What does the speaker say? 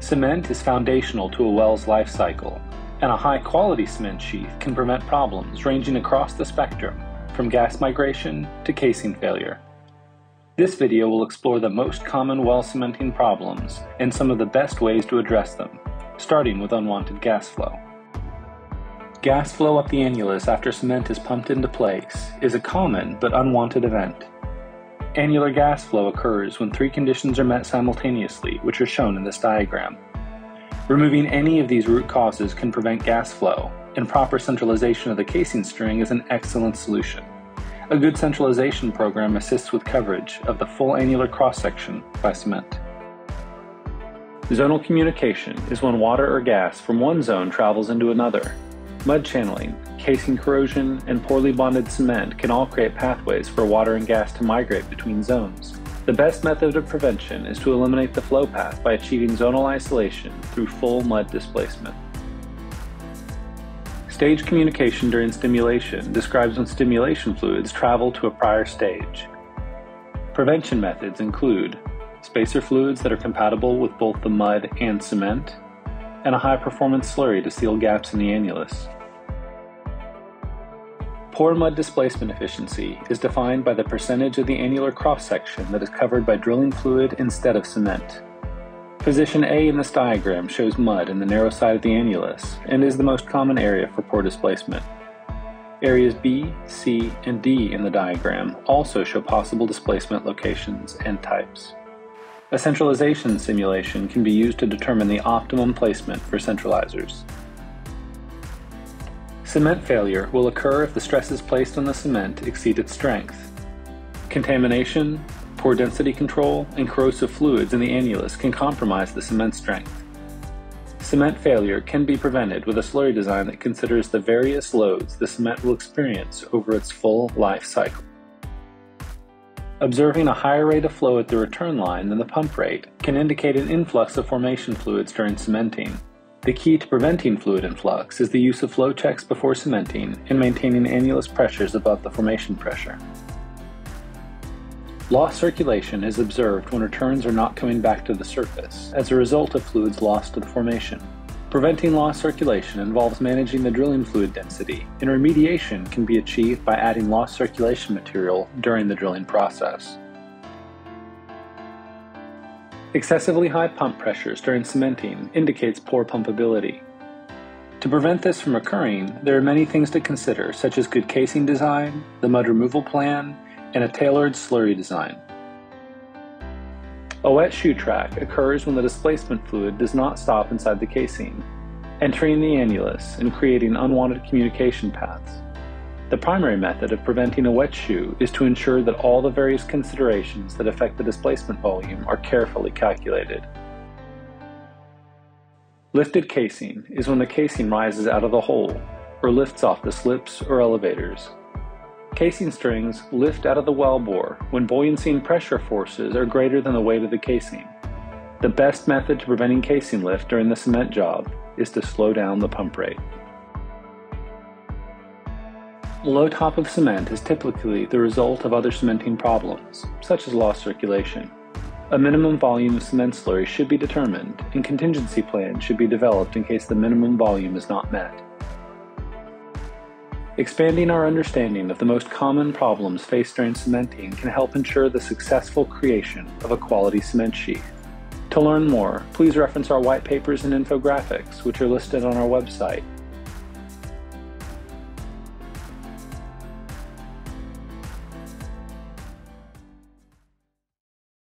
Cement is foundational to a well's life cycle, and a high-quality cement sheath can prevent problems ranging across the spectrum, from gas migration to casing failure. This video will explore the most common well cementing problems and some of the best ways to address them, starting with unwanted gas flow. Gas flow up the annulus after cement is pumped into place is a common but unwanted event. Annular gas flow occurs when three conditions are met simultaneously, which are shown in this diagram. Removing any of these root causes can prevent gas flow, and proper centralization of the casing string is an excellent solution. A good centralization program assists with coverage of the full annular cross-section by cement. Zonal communication is when water or gas from one zone travels into another. Mud channeling, casing corrosion, and poorly bonded cement can all create pathways for water and gas to migrate between zones. The best method of prevention is to eliminate the flow path by achieving zonal isolation through full mud displacement. Stage communication during stimulation describes when stimulation fluids travel to a prior stage. Prevention methods include spacer fluids that are compatible with both the mud and cement, and a high-performance slurry to seal gaps in the annulus. Poor mud displacement efficiency is defined by the percentage of the annular cross-section that is covered by drilling fluid instead of cement. Position A in this diagram shows mud in the narrow side of the annulus and is the most common area for poor displacement. Areas B, C, and D in the diagram also show possible displacement locations and types. A centralization simulation can be used to determine the optimum placement for centralizers. Cement failure will occur if the stresses placed on the cement exceed its strength. Contamination, poor density control, and corrosive fluids in the annulus can compromise the cement strength. Cement failure can be prevented with a slurry design that considers the various loads the cement will experience over its full life cycle. Observing a higher rate of flow at the return line than the pump rate can indicate an influx of formation fluids during cementing. The key to preventing fluid influx is the use of flow checks before cementing and maintaining annulus pressures above the formation pressure. Lost circulation is observed when returns are not coming back to the surface as a result of fluids lost to the formation. Preventing lost circulation involves managing the drilling fluid density, and remediation can be achieved by adding lost circulation material during the drilling process. Excessively high pump pressures during cementing indicates poor pumpability. To prevent this from occurring, there are many things to consider, such as good casing design, the mud removal plan, and a tailored slurry design. A wet shoe track occurs when the displacement fluid does not stop inside the casing, entering the annulus and creating unwanted communication paths. The primary method of preventing a wet shoe is to ensure that all the various considerations that affect the displacement volume are carefully calculated. Lifted casing is when the casing rises out of the hole or lifts off the slips or elevators. Casing strings lift out of the well bore when buoyancy and pressure forces are greater than the weight of the casing. The best method to preventing casing lift during the cement job is to slow down the pump rate. Low top of cement is typically the result of other cementing problems, such as lost circulation. A minimum volume of cement slurry should be determined, and contingency plans should be developed in case the minimum volume is not met. Expanding our understanding of the most common problems faced during cementing can help ensure the successful creation of a quality cement sheath. To learn more, please reference our white papers and infographics, which are listed on our website